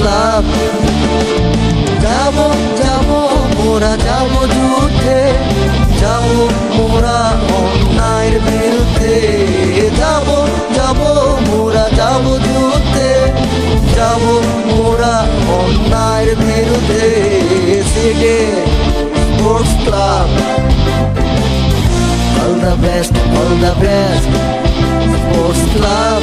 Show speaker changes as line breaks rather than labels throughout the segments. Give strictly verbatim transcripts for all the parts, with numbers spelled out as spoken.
Club. যাবো যাবো মোরা যাবো যুদ্ধে, যাবো মোরা অন্যায়ের বিরুদ্ধে। যাবো যাবো মোরা যাবো যুদ্ধে, যাবো মোরা অন্যায়ের বিরুদ্ধে। সিডে sports club. All the best, all the best, Sports Club.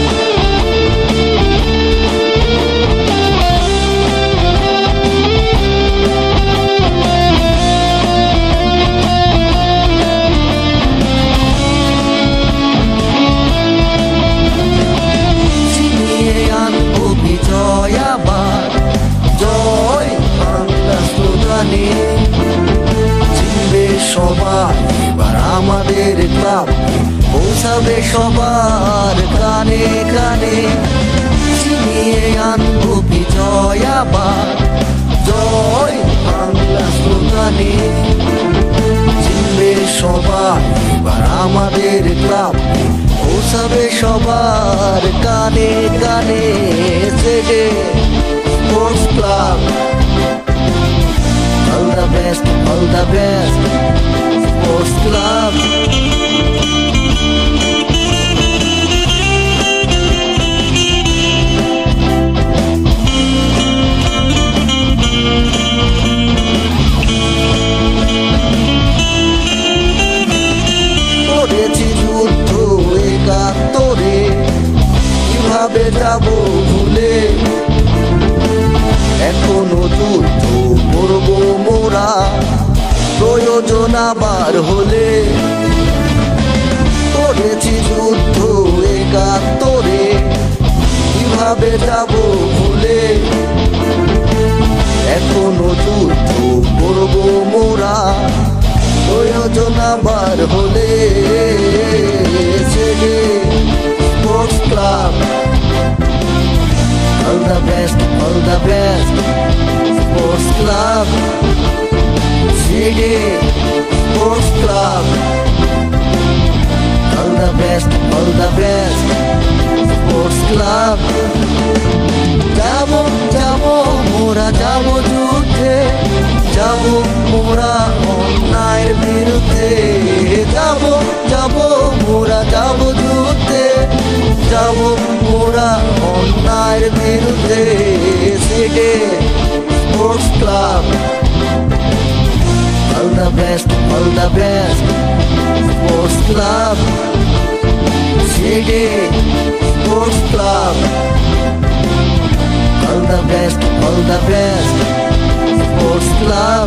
ছিনিয়ে আনবো বিজয় আবার, জয় বাংলা স্লোগানে। চিনবে সবাই এবার আমাদের ক্লাব, পৌঁছাবে সবার কানে কানে। ছিনিয়ে আনবো বিজয় আবার, জয় বাংলা স্লোগানে। চিনবে সবাই এবার আমাদের ক্লাব, পৌঁছাবে সবার কানে কানে। জেগে sports club. All the best, all the best, Sports Club. করেছি যুদ্ধ একাত্তরে, কিভাবে যাবো ভুলে। এখনো যুদ্ধ করবো মোরা, প্রয়োজন আবার হলে। করেছি যুদ্ধ একাত্তরে, কিভাবে যাবো ভুলে। এখনো যুদ্ধ করবো মোরা, প্রয়োজন আবার হলে। Sports club. All the best, all the best, Sports Club. City Sports Club. All the best, all the best, Sports Club. যাবো যাবো মোরা যাবো যুদ্ধে, যাবো মোরা অন্যায়ের বিরুদ্ধে। যাবো যাবো মোরা যাবো যুদ্ধে, যাবো মোরা অন্যায়ের বিরুদ্ধে। সিডে sports club. All the best, all the best, Sports Club. City Sports Club. All the best, all the best, Sports Club.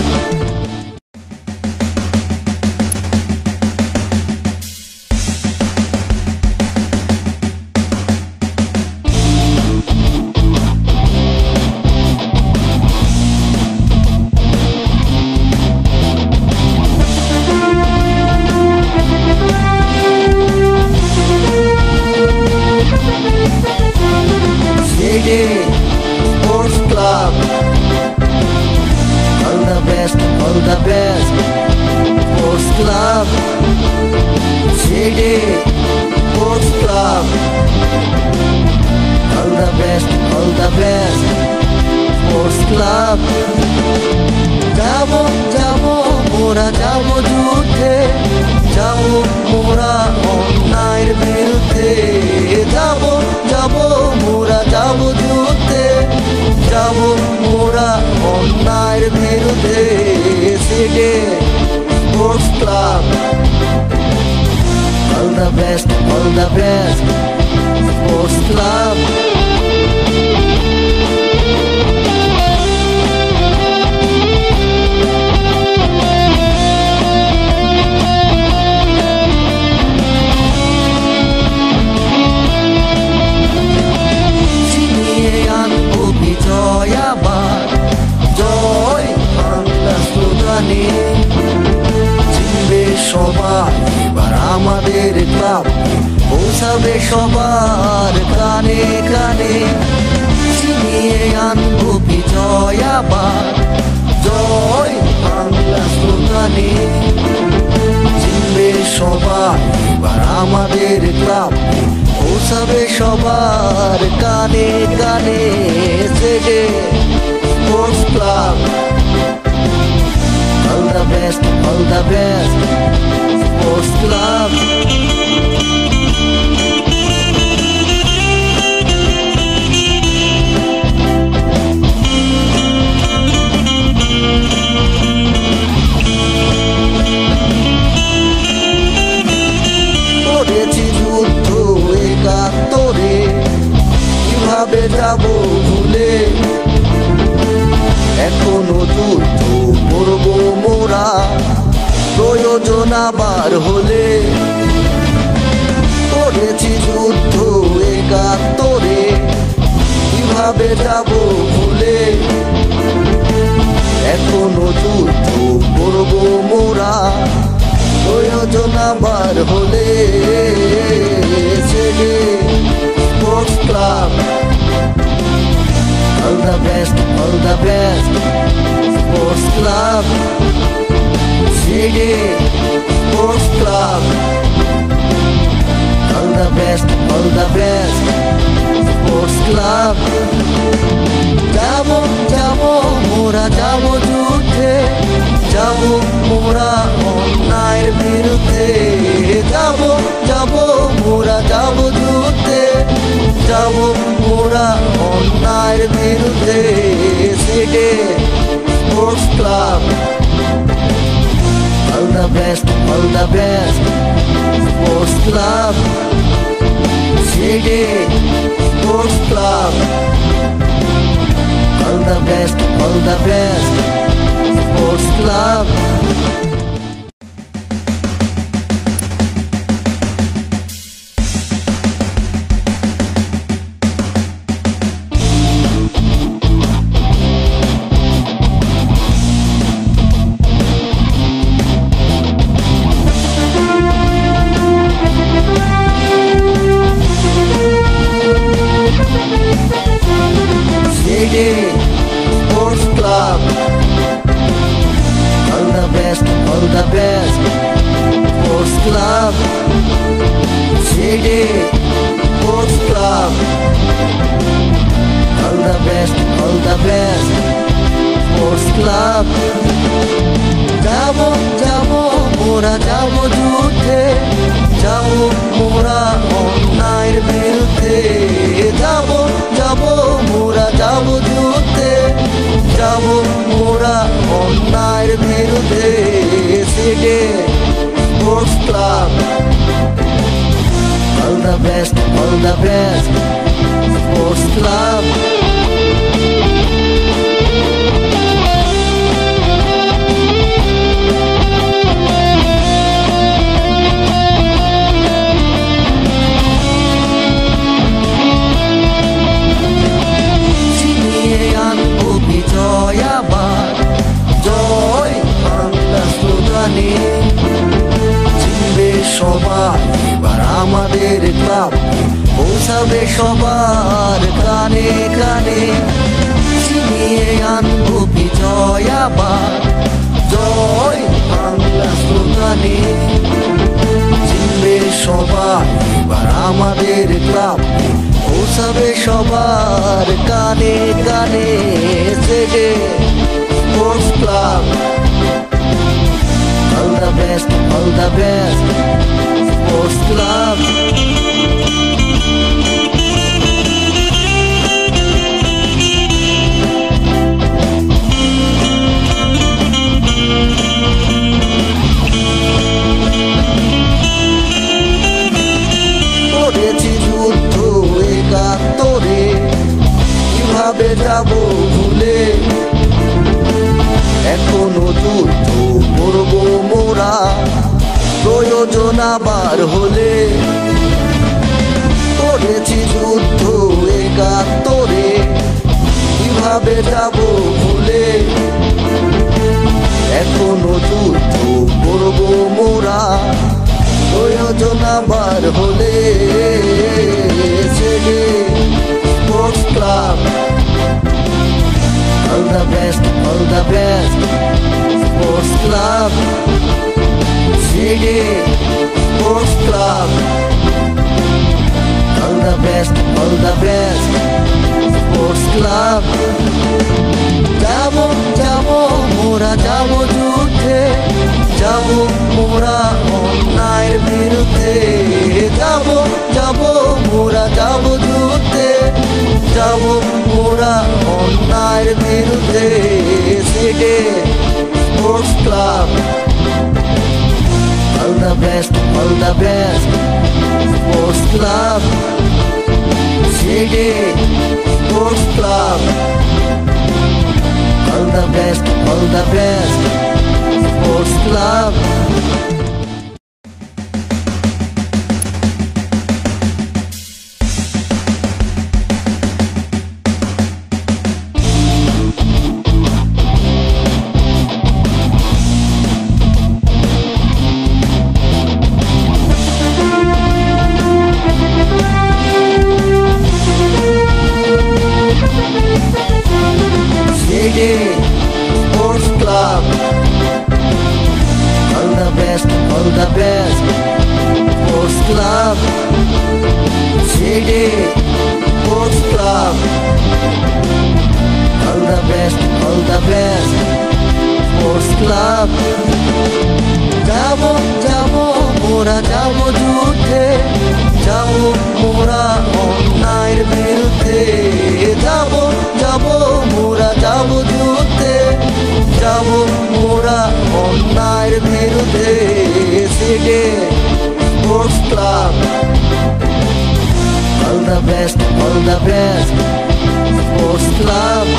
Sports Club. All the best, all the best, Sports Club. City Sports Club. All the best, all the best, Sports Club. যাবো যাবো মোরা যাবো যুদ্ধে, যাবো মোরা অন্যায়ের বিরুদ্ধে। যাবো যাবো মোরা যাবো যুদ্ধে, যাবো মোরা অন্যায়ের বিরুদ্ধে। সিডে sports club. All the best, all the best, Sports Club. বিজয় আবার, জয় বাংলা স্লোগানে। চিনবে সবাই এবার আমাদের ক্লাব, পৌঁছাবে সবার কানে কানে। ছিনিয়ে আনবো বিজয় আবার, জয় বাংলা স্লোগানে। চিনবে সবাই এবার আমাদের ক্লাব, পৌঁছাবে সবার কানে কানে। City Sports Club. All the best, all the best, Sports Club. করেছি যুদ্ধ একাত্তরে, কিভাবে যাব ভুলে, এখনো যুদ্ধ করবো মোরা, প্রয়োজন আবার হলে। করেছি যুদ্ধ একাত্তরে, কিভাবে যাব ভুলে, এখনো যুদ্ধ করবো মোরা, প্রয়োজন আবার হলে। Sports Club. All the best, all the best, Sports Club. City Sports Club. All the best, all the best, Sports Club. Jabo, jabo, mora jabo যুদ্ধে, jabo mora অন্যায়ের বিরুদ্ধে, jabo, jabo mora jabo যুদ্ধে, jabo mora অন্যায়ের বিরুদ্ধে। City Sports Club. All the best, all the best, Sports Club. City Sports Club. All the best, all the best, Sports Club. City Sports Club. All the best, all the best, Sports Club. City Sports Club. All the best, all the best, Sports Club. Jabo, jabo, mora jabo যুদ্ধে, jabo mora অন্যায়ের বিরুদ্ধে, jabo, jabo mora jabo যুদ্ধে, jabo mora অন্যায়ের বিরুদ্ধে। City Sports Club. All the best, all the best, Sports Club. জয় আবার, জয় বাংলা স্লোগানে, চিনবে সবাই এবার আমাদের ক্লাব, পৌঁছাবে সবার কানে কানে। চিনিয়ে আনবো বিজয় আবার, জয় বাংলা স্লোগানে, চিনবে সবাই এবার আমাদের ক্লাব, পৌঁছাবে সবার কানে কানে। City Sports Club. All the best, all the best, Sports Club. করেছি যুদ্ধ একাত্তরে, কিভাবে যাব ভুলে, এখনো যুদ্ধ করবো মোরা, প্রয়োজন আবার হলে। করেছি যুদ্ধ একাত্তরে, কিভাবে যাব ভুলে, এখনো যুদ্ধ করবো মোরা, প্রয়োজন আবার হলে। City Sports Club. All the best, all the best, Sports Club. City Sports Club. All the best, all the best, Sports club. যাব যাব মোরা যাব যুদ্ধে, যাব মোরা অন্যায়ের বিরুদ্ধে। যাব যাব মোরা যাব যুদ্ধে, যাব মোরা অন্যায়ের বিরুদ্ধে। সেটে sports club. All the best, all the best, sports club. City sports club. All the best, all the best, sports club. Sports club. All the best, all the best, sports club. City sports club. All the best, all the best, sports club. Jabo jabo mora jabo যুদ্ধে, jabo mora অন্যায়ের বিরুদ্ধে। Jabo jabo mora jabo যুদ্ধে, jabo mora অন্যায়ের বিরুদ্ধে। City sports club. All the best, all the best, sports club.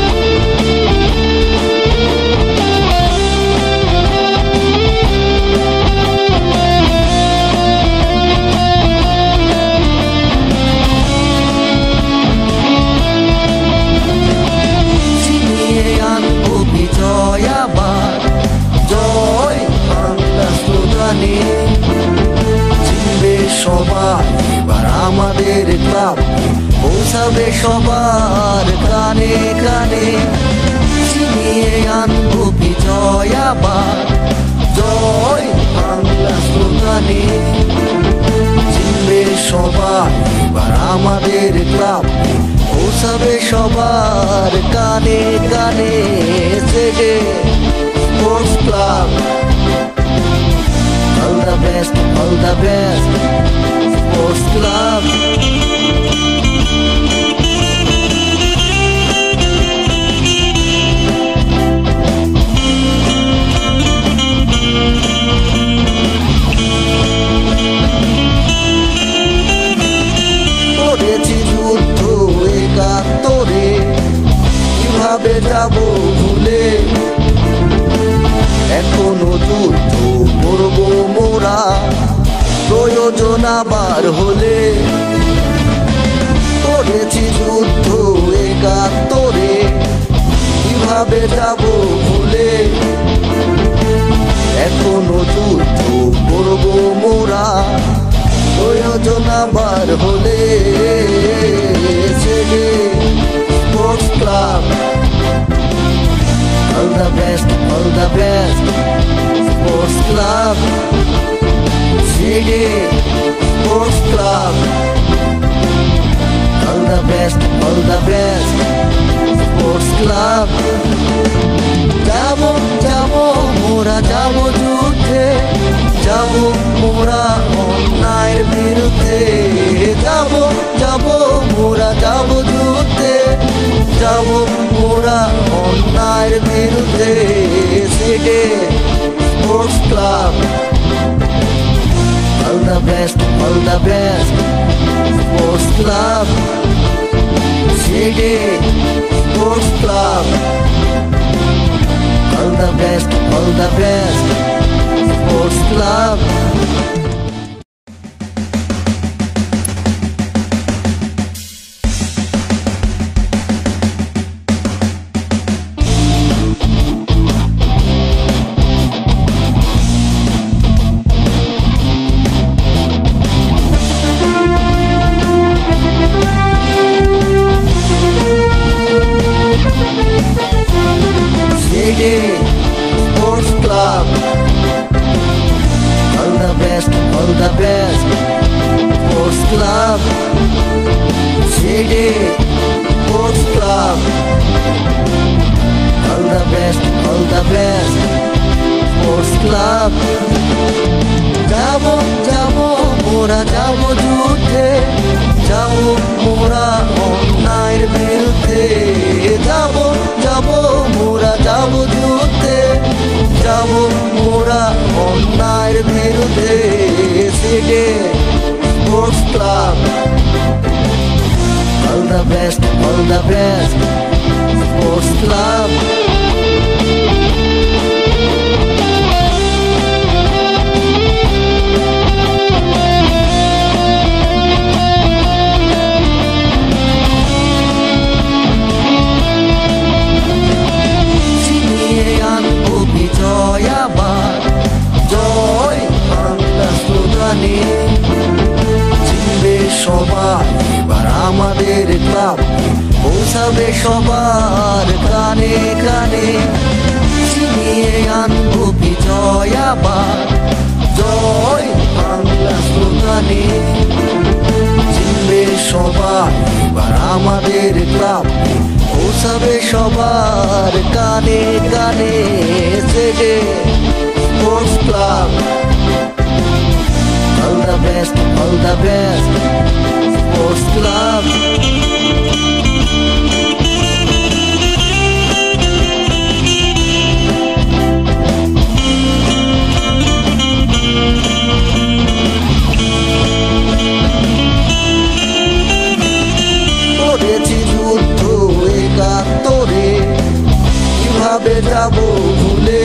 চিনবে সবাই এবার আমাদের ক্লাব, পৌঁছাবে সবার কানে কানে। চিনিয়ে আনবো বিজয় আবার, জয় বাংলা স্লোগানে। চিনবে সবাই এবার আমাদের ক্লাব, পৌঁছাবে সবার কানে কানে। সেটে sports club. All the best, all the best, sports club. করেছি যুদ্ধ একাত্তরে, কিভাবে যাব ভুলে। এখনো যুদ্ধ করবো মোরা, প্রয়োজন আবার হলে। করেছি যুদ্ধ একাত্তরে, কিভাবে যাব ভুলে। এখনো যুদ্ধ করবো মোরা, প্রয়োজন আবার হলে। Sports club. All the best, all the best, sports club. City sports club. All the best, all the best, sports club. Jabo jabo mora jabo যুদ্ধে, jabo mora অন্যায়ের বিরুদ্ধে। Jabo jabo mora jabo যুদ্ধে, jabo mora অন্যায়ের বিরুদ্ধে। City sports club. All the best, all the best, sports club. City sports club. All the best, all the best, sports club. Sports club. All the best, all the best, sports club. City sports club. Club. All the best, all the best Sports Club. Jabo, jabo, mora jabo jute, jabo mora onnair birudhe. Jabo, jabo, mora jabo jute, jabo mora onnair birudhe. Releted Sports Club. All the best, all the best Sports Club. চিনবে সবাই এবার আমাদের club, পৌঁছাবে সবার কানে কানে। ছিনিয়ে আনবো বিজয় আবার, জয় বাংলা স্লোগানে। চিনবে সবাই এবার আমাদের ক্লাব, পৌঁছাবে সবার কানে কানে। Releted Sports Club. All the best, all the best Sports Club. করেছি যুদ্ধ একাত্তরে, কিভাবে যাবো ভুলে।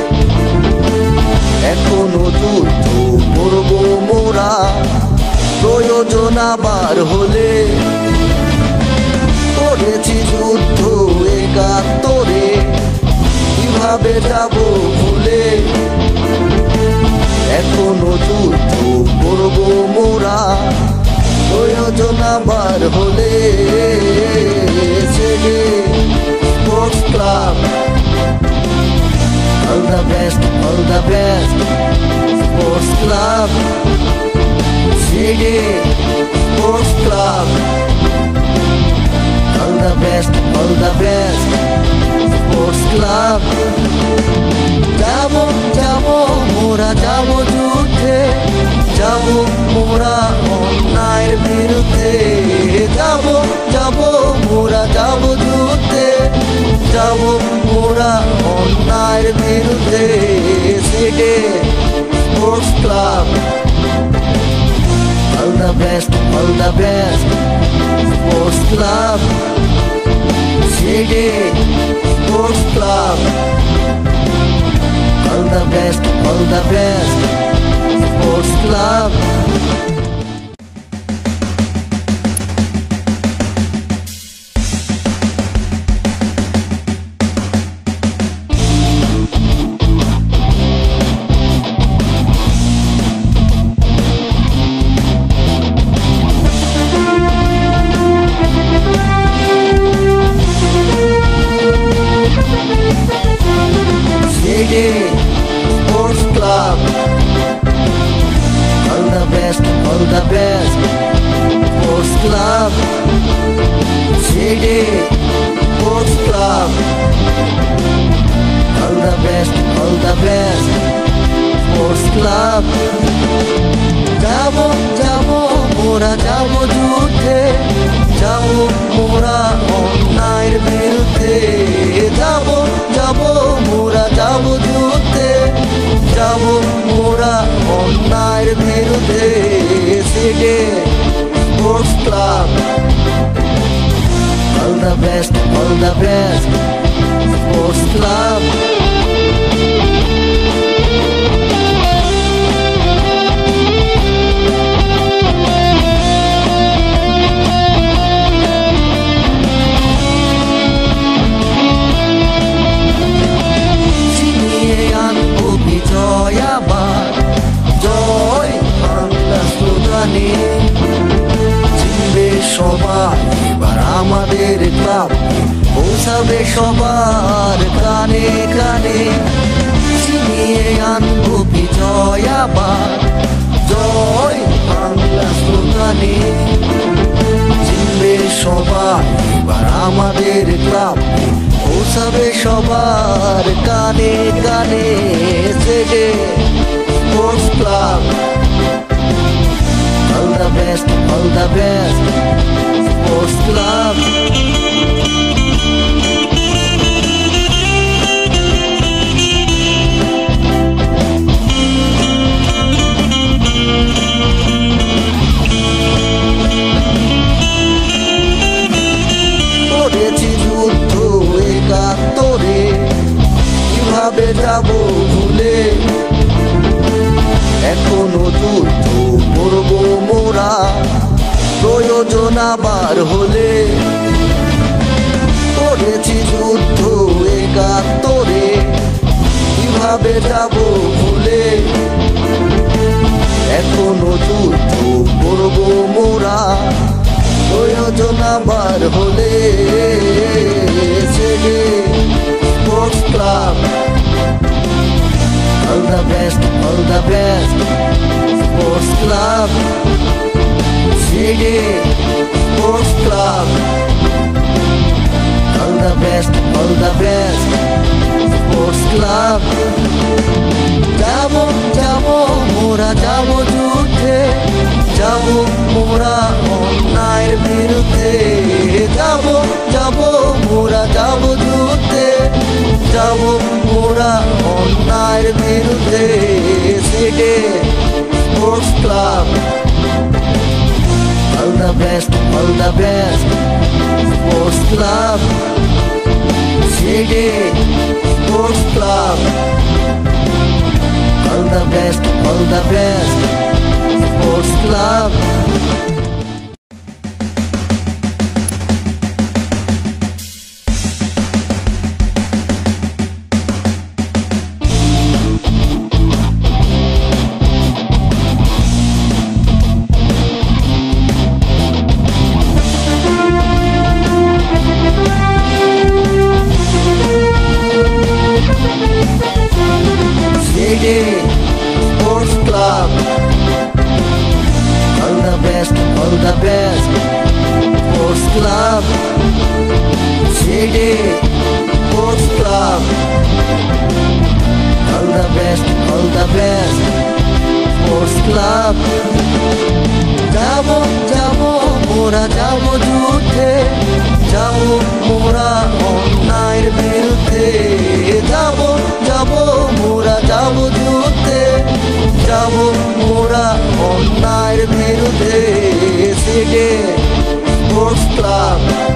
এখনো যুদ্ধ করবো মোরা, প্রয়োজন আবার হলে। করেছি যুদ্ধ একাত্তরে, কিভাবে যাবো ভুলে। এখনো যুদ্ধ করবো মোরা, প্রয়োজন আবার হলে। Sports Club. All the best, all the best Sports Club. Releted Sports Club. All the best, all the best Sports Club. Jabo, jabo, mora jabo jute, jabo mora onnair birudhe. Jabo, jabo, mora jabo jute, jabo mora onnair birudhe. Releted Sports Club. All the best, all the best Sports Club. Releted Sports Club. All the best, all the best Sports Club. Releted Sports Club. All the best, all the best Sports Club. Releted Sports Club. All the best, all the best Sports Club. Jabo, jabo, mora jabo jute, jabo mora onnair birudhe. Jabo, jabo, mora jabo jute, jabo mora onnair birudhe. Releted Sports Club. All the best, all the best Sports Club. বিজয় আবার, জয় বাংলা স্লোগানে। চিনবে সবাই এবার আমাদের club, পৌঁছাবে সবার কানে কানে। ছিনিয়ে আনবো বিজয় আবার, জয় বাংলা স্লোগানে। চিনবে চিনবে সবাই এবার আমাদের ক্লাব পৌঁছাবে সবার কানে কানে জেগে sports club all the best all the best sports club কিভাবে যাব ভুলে এখনো যুদ্ধ করবো মোরা প্রয়োজন আবার হলে করেছি যুদ্ধ একাত্তরে কিভাবে যাব ভুলে এখনো যুদ্ধ করবো মোরা প্রয়োজন আবার হলে জেগে Sports Club all the best all the best Sports Club জেগে Sports Club all the best all the best Sports Club যাবো যাবো মোরা যাবো যুদ্ধে যাবো মোরা অন্যায়ের বিরুদ্ধে যাবো যাবো মোরা যাবো যুদ্ধে যাবো মোরা অন্যায়ের বিরুদ্ধে জেগে sports club all the best all the best sports club জেগে sports club all the best all the best sports club Sports Club all the best all the best Sports Club জেগে Sports Club all the best all the best Sports Club যাবো যাবো মোরা যাবো যুদ্ধে যাবো মোরা অন্যায়ের বিরুদ্ধে যাবো যাবো মোরা যাবো যুদ্ধে যাবো মোরা অন্যায়ের বিরুদ্ধে জেগে sports club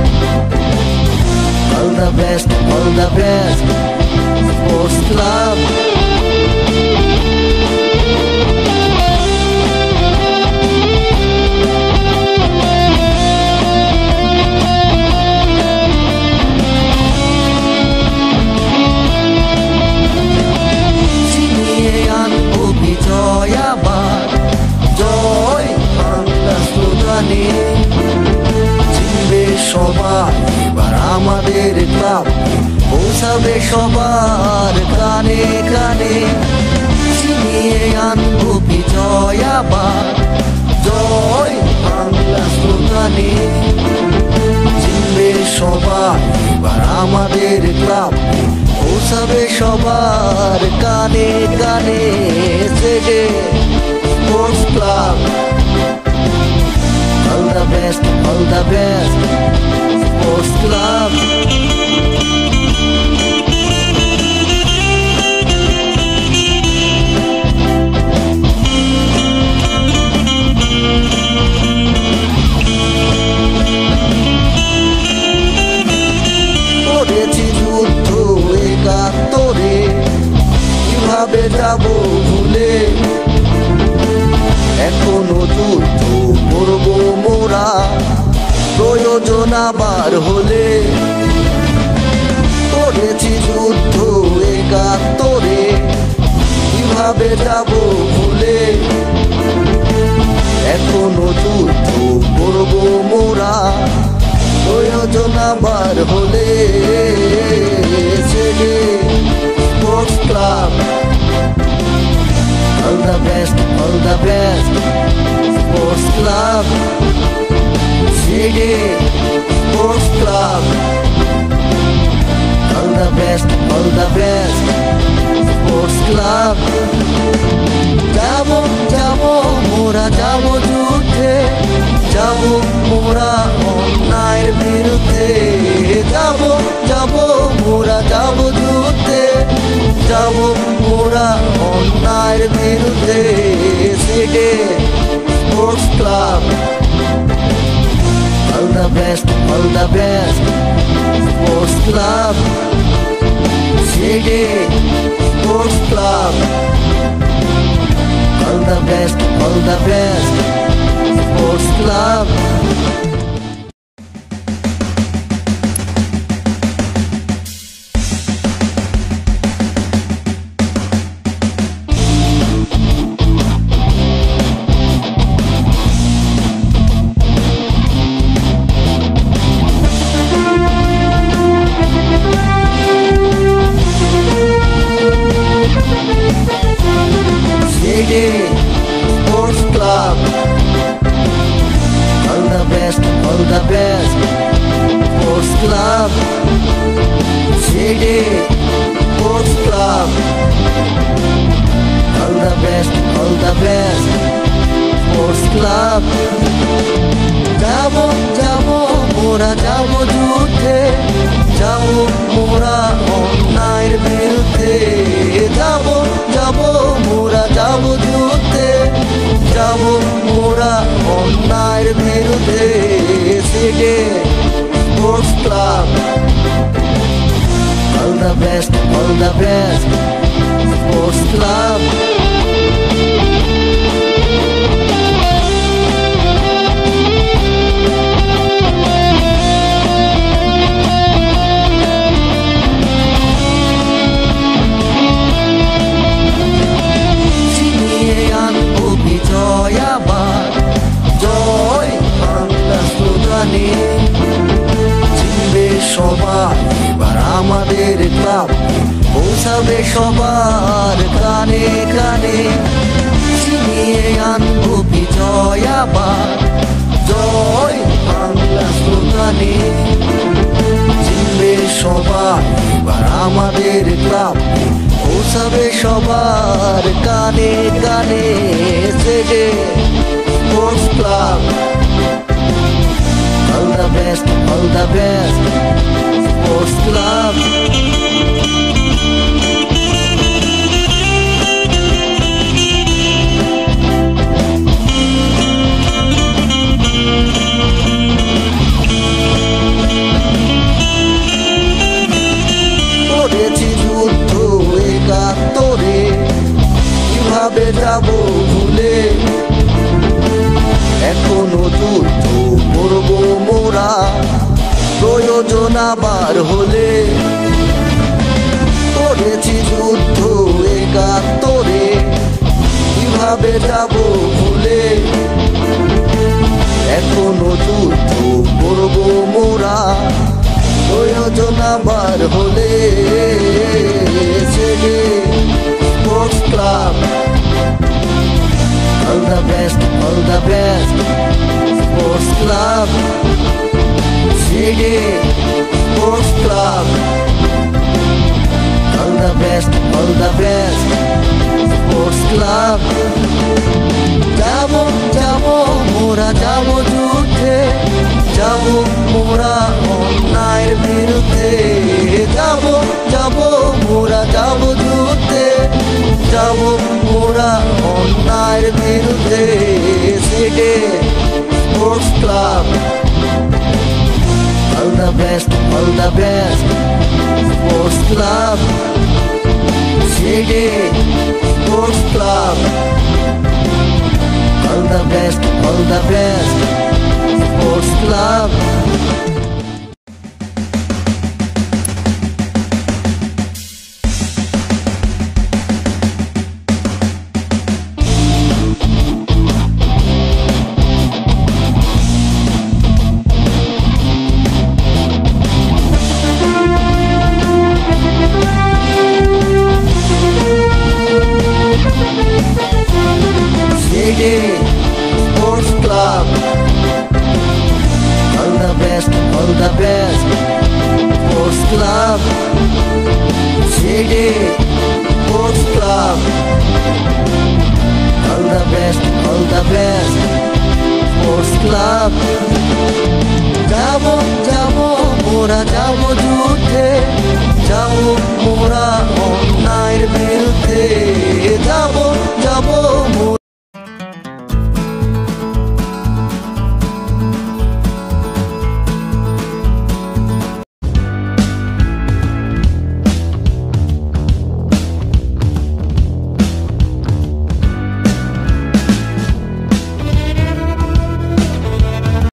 all the best all the best Sports Club জয় আবার জয় বাংলা স্লোগানে চিনবে সবাই এবার আমাদের ক্লাব পৌঁছাবে সবার কানে কানে চিনিয়ে আনবো বিজয় আবার জয় বাংলা স্লোগানে চিনবে সবাই এবার আমাদের ক্লাব পৌঁছাবে সবার কানে কানে জেগে sports club all the best all the best Sports Club করেছি যুদ্ধ একাত্তরে কিভাবে যাব ভুলে এখনো যুদ্ধ করবো মোরা প্রয়োজন আবার হলে করেছি যুদ্ধ একাত্তরে কিভাবে যাব ভুলে এখনো যুদ্ধ করবো মোরা প্রয়োজন আবার হলে জেগে Sports Club all the best all the best Sports Club জেগে City Sports Club. All the best, all the best Sports Club. Jabo, jabo, mora jabo jute, jabo mora onnayer birudhe. Jabo, jabo, mora jabo jute, jabo mora onnayer birudhe. City Sports Club. All the best, all the best Sports Club. City Sports Club. All the best, all the best Sports Club. City Sports Club. All the best, all the best Sports Club. City Sports Club. All the best, all the best Sports Club. Jabo, jabo, mora jabo jute, jabo mora onnayer birudhe. Jabo, jabo, mora jabo jute, jabo mora onnayer birudhe. City Sports Club. All the best, all the best Sports Club. চিনবে সবাই এবার আমাদের club, পৌঁছাবে সবার কানে কানে। চিনিয়ে আনবো বিজয় আবার, জয় বাংলা স্লোগানে। চিনবে সবাই এবার আমাদের ক্লাব, পৌঁছাবে সবার কানে কানে। City Sports Club. All the best, all the best Sports Club. করেছি যুদ্ধ একাত্তরে, কিভাবে যাব ভুলে। এখনো যুদ্ধ করব মোরা, প্রয়োজন আবার হলে। করেছি যুদ্ধ একাত্তরে, কিভাবে যাব ভুলে। এখনো যুদ্ধ করব মোরা, প্রয়োজন আবার হলে। City Sports Club. All the best, all the best Sports Club. City Sports Club. All the best, all the best Sports Club. Jabo, jabo, mora jabo jute, jabo mora onnayer birudhe. Jabo, jabo, mora jabo jute, jabo mora onnayer birudhe. City Sports Club. All the best, all the best Sports Club. City Sports Club. All the best, all the best Sports Club. City Sports Club. All club. যাব যাব মোরা যাব যুদ্ধে, যাব মোরা